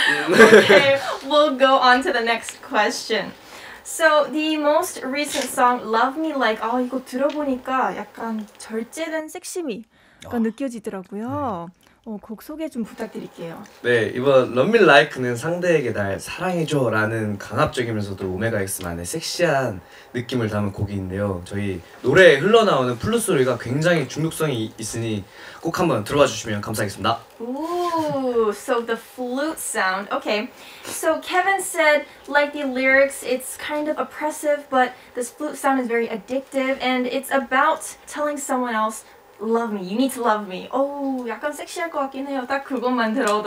Okay, we'll go on to the next question. So the most recent song, Love Me Like, 이거 들어보니까 약간 절제된 섹시미가 느껴지더라고요. 곡 소개 좀 부탁드릴게요. 네, 이번 Love Me Like는 상대에게 날 사랑해줘 라는 강압적이면서도 오메가 X만의 섹시한 느낌을 담은 곡인데요. 저희 노래에 흘러나오는 플룻 소리가 굉장히 중독성이 있으니 꼭 한번 들어봐 주시면 감사하겠습니다. Ooh, so the flute sound. Okay, so Kevin said, like the lyrics, it's kind of oppressive, but this flute sound is very addictive, and it's about telling someone else, love me, you need to love me. 약간 섹시할 것 같긴 해요. 딱 그것만 들어도.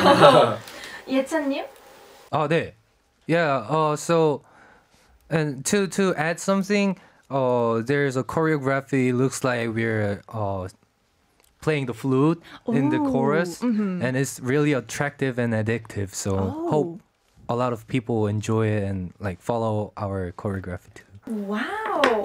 예찬님? 네. Yeah, so and to add something, there's a choreography. Looks like we're playing the flute in the chorus, and it's really attractive and addictive. So hope a lot of people enjoy it and like follow our choreography too. 와우.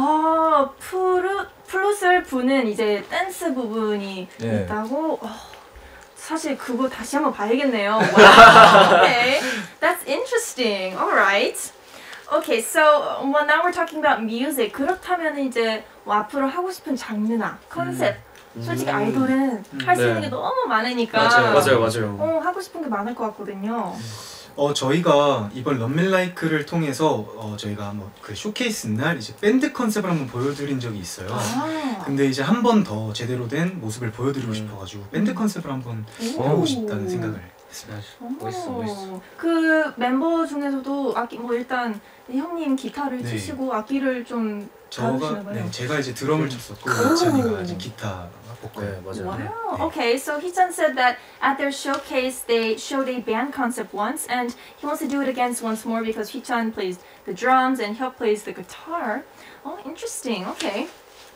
플룻을 부는 이제 댄스 부분이 있다고. 사실 그거 다시 한번 봐야겠네요. Wow. Okay, that's interesting. All right. Okay, so now we're talking about music. 그렇다면 이제 앞으로 하고 싶은 장르나 컨셉. 솔직히 아이돌은 할 수 있는 게 너무 많으니까. 맞아요. 하고 싶은 게 많을 것 같거든요. 저희가 이번 런밀라이크를 통해서 저희가 그 쇼케이스 날 이제 밴드 컨셉을 한번 보여드린 적이 있어요. 근데 이제 한 번 더 제대로 된 모습을 보여드리고 싶어가지고 밴드 컨셉을 한번 해보고 싶다는 생각을 했습니다. 멋있어. 그 멤버 중에서도 악기 일단 형님 기타를 치시고 악기를 좀 다루시나 봐요. 제가 이제 드럼을 쳤었고 예찬이가 이제 기타. Wow. Okay, so Hee-chan said that at their showcase they showed a band concept once, and he wants to do it again once more because Hee-chan plays the drums and Hyuk plays the guitar. Interesting. Okay.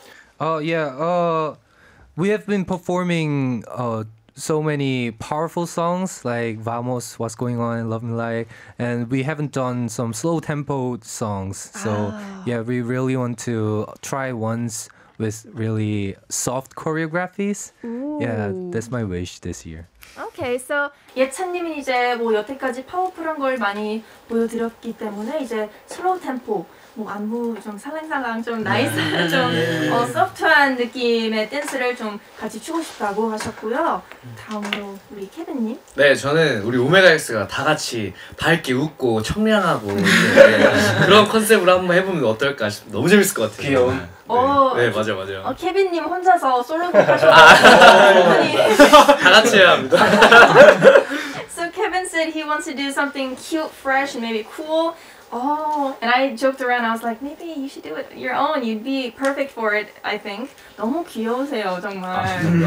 We have been performing so many powerful songs like Vamos, What's Going On, Love Me Like, and we haven't done some slow tempo songs. So we really want to try ones with really soft choreographies. Ooh. Yeah, that's my wish this year. Okay, so 예찬님은 이제 여태까지 파워풀한 걸 많이 보여드렸기 때문에 이제 슬로우 템포, 안무 좀 살랑살랑 좀 나이스한 좀 소프트한 느낌의 댄스를 좀 같이 추고 싶다고 하셨고요. 다음으로 우리 케빈님. 네, 저는 우리 오메가 X가 다 같이 밝게 웃고 청량하고 그런 컨셉으로 한번 해보면 어떨까 싶어요. 너무 재밌을 것 같아요. 귀여운. 네, 맞아요. 케빈님 혼자서 솔로곡 하셔서 다 같이 해야 합니다. So Kevin said he wants to do something cute, fresh, and maybe cool. And I joked around. I was like, maybe you should do it your own. You'd be perfect for it, I think. 너무 귀여우세요, 정말.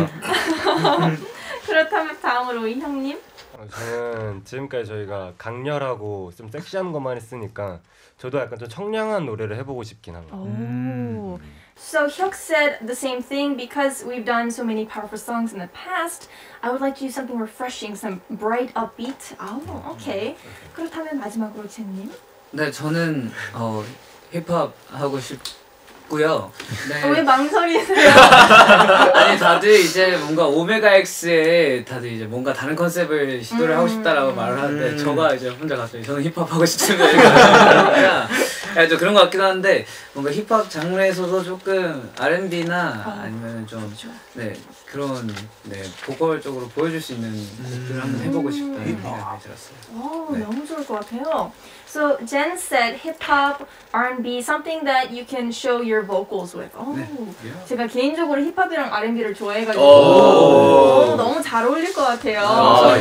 그렇다면 다음으로 이 형님. 저는 지금까지 저희가 강렬하고 좀 섹시한 것만 했으니까 저도 약간 좀 청량한 노래를 해보고 싶긴 합니다. So Hyuk said the same thing. Because we've done so many powerful songs in the past, I would like to do something refreshing, some bright, upbeat. Okay. 그렇다면 마지막으로 제님. 네, 저는 힙합 하고 싶고요. 네. 왜 망설이세요? 아니 다들 이제 뭔가 오메가 X에 다들 이제 뭔가 다른 컨셉을 시도를 하고 싶다라고 말을 하는데 저가 이제 혼자 갑자기 저는 힙합 하고 싶습니다. 좀 그런 것 같기도 한데 뭔가 힙합 장르에서도 조금 R&B나 아니면 좀 그런 보컬 쪽으로 보여줄 수 있는 곡들을 한번 해보고 싶다는 생각이 들었어요. 너무 좋을 것 같아요. So Jen said hip hop, R&B, something that you can show your vocals with. 제가 개인적으로 힙합이랑 R&B를 좋아해가지고 너무 잘 어울릴 것 같아요.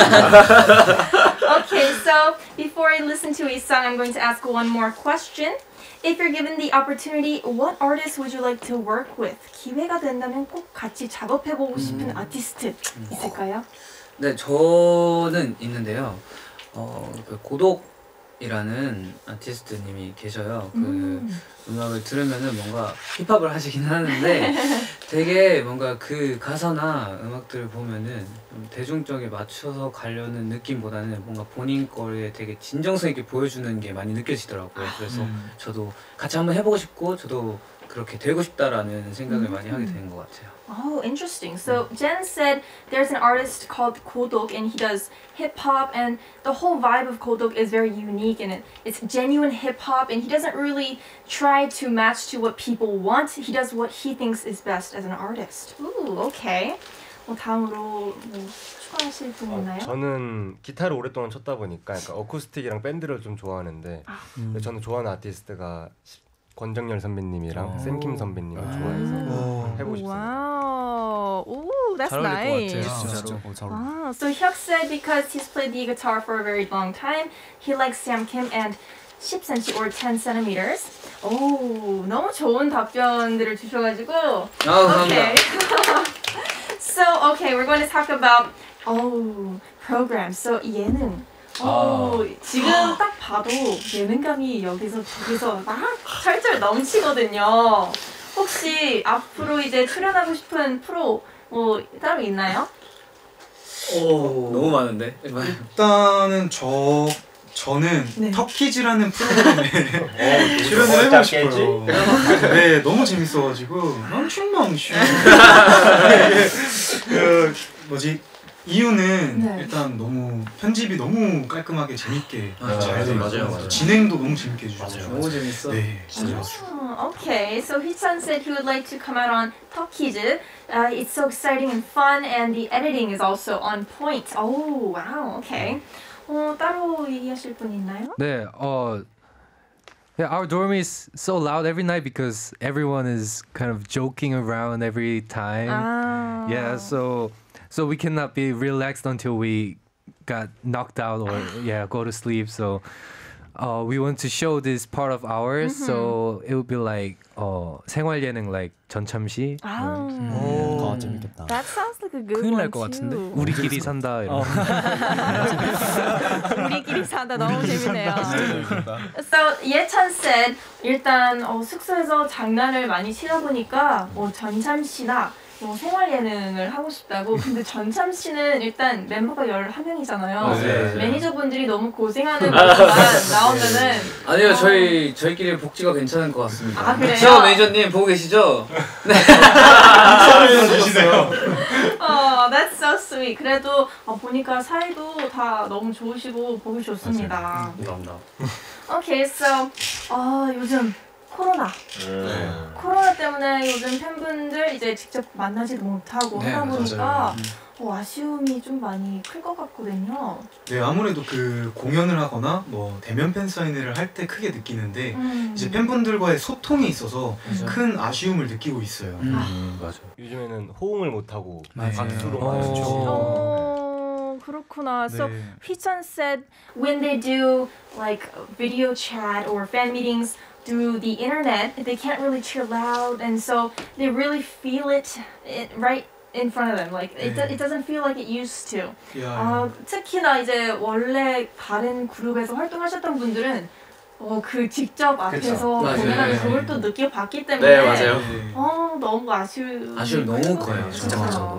Okay, so before I listen to a song, I'm going to ask one more question. If you're given the opportunity, what artist would you like to work with? 기회가 된다면 꼭 같이 작업해보고 싶은 아티스트 있을까요? 네, 저는 있는데요. 그 고독이라는 아티스트님이 계셔요. 그 음악을 들으면은 뭔가 힙합을 하시긴 하는데 되게 뭔가 그 가사나 음악들을 보면은 좀 대중적에 맞춰서 가려는 느낌보다는 뭔가 본인 거에 되게 진정성 있게 보여주는 게 많이 느껴지더라고요. 그래서 저도 같이 한번 해보고 싶고 저도 그렇게 되고 싶다라는 생각을 많이 하게 되는 것 같아요. Oh, interesting. So Jen said there's an artist called Kodok and he does hip hop and the whole vibe of Kodok is very unique and it's genuine hip hop and he doesn't really try to match to what people want. He does what he thinks is best as an artist. Ooh, okay. 다음으로 추가하실 분 있나요? 저는 기타를 오랫동안 쳤다 보니까 약간 어쿠스틱이랑 밴드를 좀 좋아하는데 저는 좋아하는 아티스트가 권정열 선배님이랑 샘킴 선배님을 좋아해서 해보고 싶습니다. Wow. Ooh, that's nice. So Hyuk said because he's played the guitar for a very long time, he likes Sam Kim and 10cm or 10 centimeters. 오, 너무 좋은 답변들을 주셔가지고. 감사합니다. So, okay, we're going to talk about programs. So, 예능. 지금 딱 봐도 예능감이 여기서 저기서 막 철철 넘치거든요. 혹시 앞으로 이제 출연하고 싶은 프로 따로 있나요? 너무 많은데. 일단은 저는 네. 터키즈라는 프로그램에 출연을 해보고 싶어요. 네, 너무 재밌어가지고 망충망충. 이유는 네. 일단 너무 편집이 너무 깔끔하게 재밌게 잘 돼요. 맞아요. 진행도 너무 재밌게 해주셔서 너무 재밌어. 네, 진짜. Okay, so Hee-chan said he would like to come out on Talk Kids. It's so exciting and fun, and the editing is also on point. Oh, wow, okay. 따로 얘기하실 분 있나요? 네, yeah, our dorm is so loud every night because everyone is kind of joking around every time. Yeah, so we cannot be relaxed until we got knocked out or go to sleep. So we want to show this part of ours. So it would be like 생활 예능 like 전참시. 재밌겠다. That sounds like a good 큰일 one 날 것 같은데? too. 우리끼리 산다 이런. 우리끼리 산다 너무 재밌네요. So 예찬 said 일단 숙소에서 장난을 많이 치다 보니까 전참시나 생활 예능을 하고 싶다고. 근데 전참시는 일단 멤버가 11명이잖아요. 네. 매니저분들이 너무 고생하는 모습만 나오면은 아니요, 저희끼리 복지가 괜찮은 것 같습니다. 아, 그래요? 저 매니저님 보고 계시죠? That's so sweet. 그래도 보니까 사이도 다 너무 좋으시고 보기 좋습니다. 감사합니다. Okay, so 요즘 코로나. 코로나 때문에 요즘 팬분들 이제 직접 만나지도 못하고 하다 보니까 아쉬움이 좀 많이 클 것 같거든요. 네, 아무래도 그 공연을 하거나 뭐 대면 팬 사인회를 할 때 크게 느끼는데 이제 팬분들과의 소통이 있어서 큰 아쉬움을 느끼고 있어요. 맞아. 요즘에는 호응을 못하고 네. 박수로만 해주고 그렇구나. So 네. Hee-chan said when they do like video chat or fan meetings through the internet, they can't really cheer loud, and so they really feel it right in front of them. Like it doesn't feel like it used to. 특히나 이제 원래 다른 그룹에서 활동하셨던 분들은 그 직접 앞에서 공연하는 그걸 또 느껴봤기 때문에 네, 맞아요. 너무 아쉬움 너무 커요. 진짜 와우.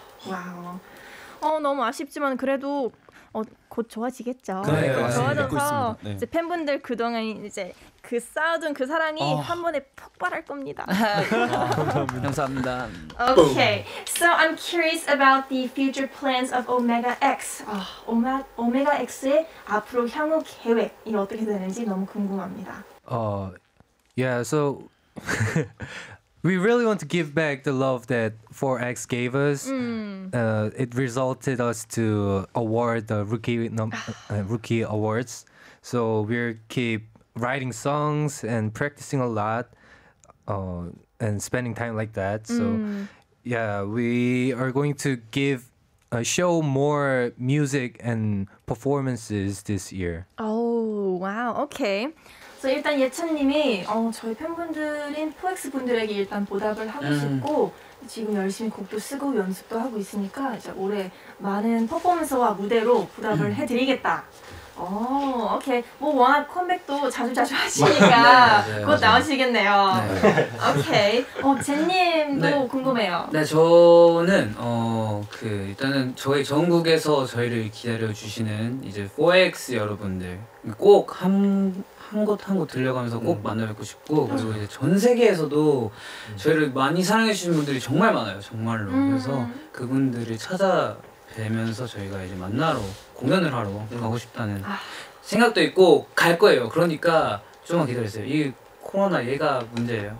너무 아쉽지만 그래도 곧 좋아지겠죠. 그러니까 좋아져서 이제 팬분들 그동안 이제 그 쌓아둔 그 사랑이 한 번에 폭발할 겁니다. 감사합니다. Okay, so I'm curious about the future plans of Omega X. Omega X의 앞으로 향후 계획이 어떻게 되는지 너무 궁금합니다. Yeah, so we really want to give back the love that 4X gave us. It resulted us to award the rookie awards. So we'll keep writing songs and practicing a lot and spending time like that. So yeah, we are going to show more music and performances this year. Oh, wow. Okay. So 일단 예찬님이 저희 팬분들인 4X 분들에게 일단 보답을 하고 싶고 지금 열심히 곡도 쓰고 연습도 하고 있으니까 이제 올해 많은 퍼포먼스와 무대로 보답을 해드리겠다 오케이. 뭐 워낙 컴백도 자주 하시니까 곧 나오시겠네요. 오케이. 젠님도 궁금해요. 네, 저는 일단은 저희 전국에서 저희를 기다려 주시는 이제 4X 여러분들 꼭 한 곳 들려가면서 꼭 만나 뵙고 싶고 그리고 이제 전 세계에서도 저희를 많이 사랑해 주시는 분들이 정말 많아요, 정말로. 그래서 그분들을 찾아뵈면서 저희가 이제 만나러 공연을 하러 가고 싶다는 생각도 있고 갈 거예요. 그러니까 조금만 기다리세요. 이 코로나 얘가 문제예요.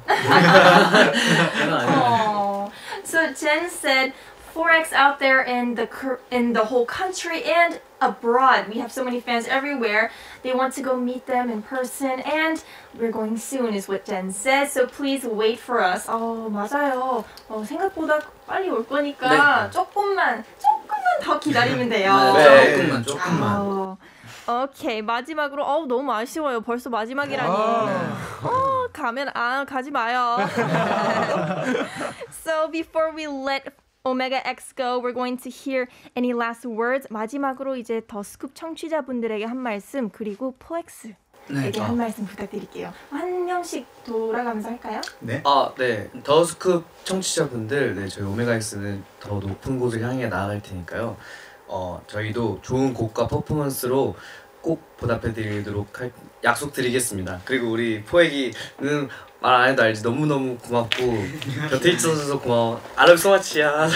So Jen said 4X out there in the whole country and abroad. We have so many fans everywhere. They want to go meet them in person and we're going soon is what Jen said. So please wait for us. 맞아요. 생각보다 빨리 올 거니까 조금만 더 기다리면 돼요. 조금만. 오케이, 마지막으로 너무 아쉬워요. 벌써 마지막이라니. 가지 마요. So before we let Omega X go, we're going to hear any last words. 마지막으로 이제 더 스쿱 청취자분들에게 한 말씀 그리고 포엑스에게 한 말씀 부탁드릴게요. 한 명씩 돌아가면서 할까요? 네. 네. 더 스쿱 청취자분들, 네, 저희 오메가 X는 더 높은 곳을 향해 나아갈 테니까요. 저희도 좋은 곡과 퍼포먼스로 꼭 보답해드리도록 약속드리겠습니다. 그리고 우리 포엑이는 말 안 해도 알지. 너무너무 고맙고 곁에 있어서 고마워. I love you so much야.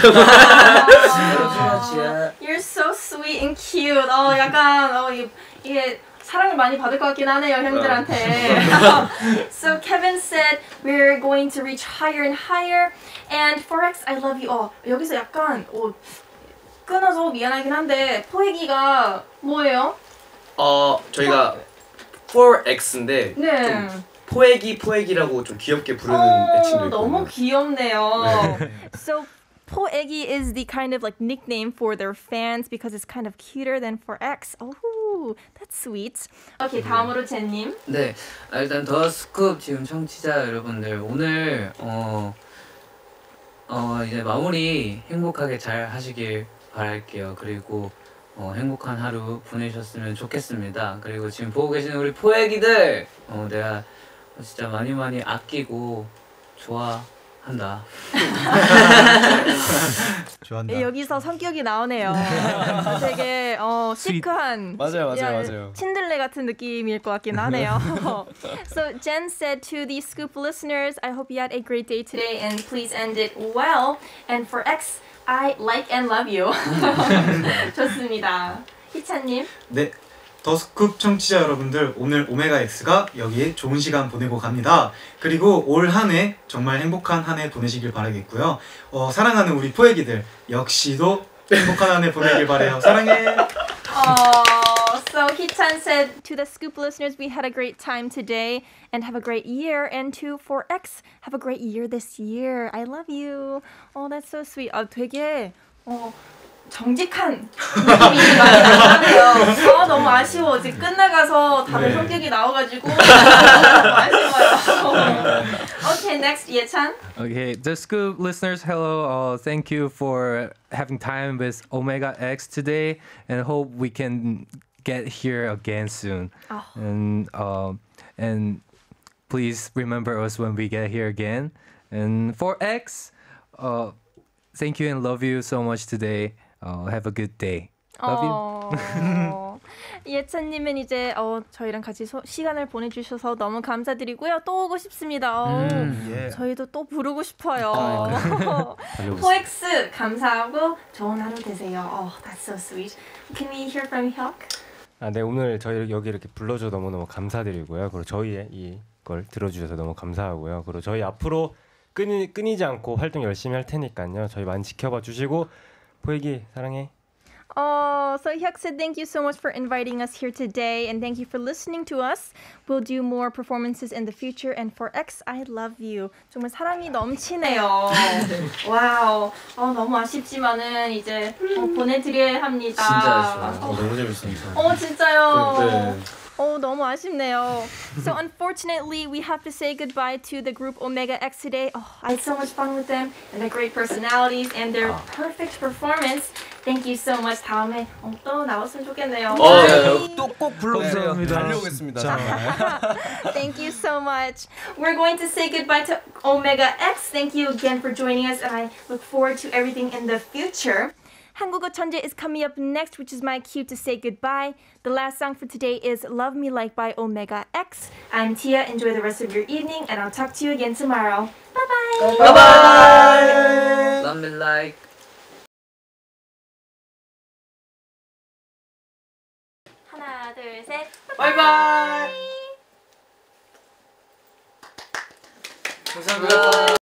You're so sweet and cute. 약간 이게 사랑을 많이 받을 것 같긴 하네요, 형들한테. So Kevin said we're going to reach higher and higher. And 4X, I love you. 여기서 약간 끊어서 미안하긴 한데 포획이가 뭐예요? 저희가 4X인데 네. 좀 포획이라고 좀 귀엽게 부르는 애칭도 있거든요. 너무 귀엽네요. So 포획이 is the kind of like nickname for their fans because it's kind of cuter than 4X. Oh, that's sweet. 오케이, 다음으로 젠님. 네, 일단 더 스쿱 지금 청취자 여러분들 오늘 이제 마무리 행복하게 잘 하시길 바랄게요. 그리고 행복한 하루 보내셨으면 좋겠습니다. 그리고 지금 보고 계시는 우리 포획이들 내가 진짜 많이 아끼고 좋아한다. 좋아한다. 여기서 성격이 나오네요. 되게 시크한 맞아요. 친들레 같은 느낌일 것 같긴 하네요. So Jen said to the Scoop listeners, I hope you had a great day today and please end it well. And for X, I like and love you. 좋습니다. 희찬님. 네. 더 스쿱 청취자 여러분들, 오늘 오메가 X가 여기에 좋은 시간 보내고 갑니다. 그리고 올 한 해 정말 행복한 한 해 보내시길 바라겠고요. 사랑하는 우리 포획이들 역시도 행복한 한 해 보내길 바래요. 사랑해. So Hee-chan said to the Scoop listeners, we had a great time today and have a great year. And to 4X, have a great year this year. I love you. That's so sweet. 되게 정직한 느낌이 많이 나네요. 너무 아쉬워. 이제 끝나가서 다들 성격이 나와가지고 너무 아쉬워요. Okay, next, Ye-chan. Okay, the Scoop listeners, hello. Thank you for having time with Omega X today, and hope we can get here again soon. And please remember us when we get here again. And for X, thank you and love you so much today. Have a good day. Love you. 예찬님은 이제 저희랑 같이 시간을 보내주셔서 너무 감사드리고요. 또 오고 싶습니다. 저희도 또 부르고 싶어요. 포엑스 감사하고 좋은 하루 되세요. That's so sweet. Can we hear from Hyuk? 네, 오늘 저희 여기 이렇게 불러줘 너무너무 감사드리고요. 그리고 저희의 이걸 들어주셔서 너무 감사하고요. 그리고 저희 앞으로 끊이지 않고 활동 열심히 할 테니까요. 저희 많이 지켜봐 주시고 포획이 사랑해. So Hyuk said thank you so much for inviting us here today and thank you for listening to us. We'll do more performances in the future and for X, I love you. 정말 사랑이 넘치네요. 와우. 너무 아쉽지만은 이제 보내드려야 합니다. 진짜 아쉬워요. 너무 재밌습니다. 진짜요. 네. 너무 아쉽네요. So unfortunately, we have to say goodbye to the group Omega X today. I had so much fun with them and their great personalities and their perfect performance. Thank you so much. 다음에 또 나왔으면 좋겠네요. 또 꼭 불러주세요. 달려오겠습니다. Thank you so much. We're going to say goodbye to Omega X. Thank you again for joining us, and I look forward to everything in the future. 한국어 천재 is coming up next, which is my cue to say goodbye. The last song for today is Love Me Like by Omega X. I'm Tia. Enjoy the rest of your evening, and I'll talk to you again tomorrow. Bye-bye. Bye-bye. Love me like. 하나, 둘, 셋. 바이바이. 감사합니다.